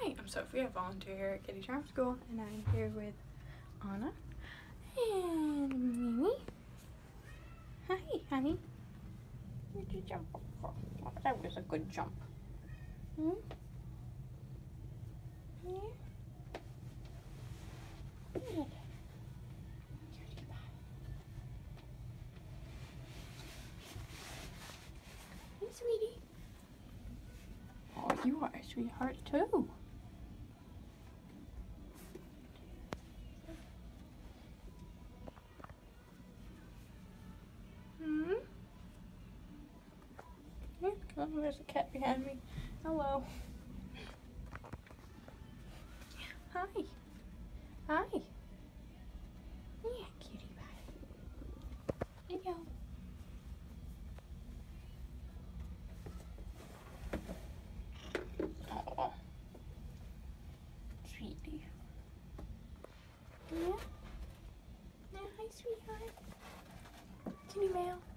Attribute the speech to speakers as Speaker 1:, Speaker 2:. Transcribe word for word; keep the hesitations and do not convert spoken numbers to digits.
Speaker 1: Hi, I'm Sophie. I volunteer here at Kitty Charm School, and I'm here with Anna and Mimi. Hi, honey. Where'd you jump up for? Oh, that was a good jump. Hmm? Yeah? Good. Cutie pie. Hey, sweetie. Oh, you are a sweetheart, too. Hmm? Yeah, oh, there's a cat behind me. Hello. Hi. Hi. Yeah, cutie pie. Hello. Oh, sweetie. Yeah? Yeah, hi, sweetheart. Kitty Mail.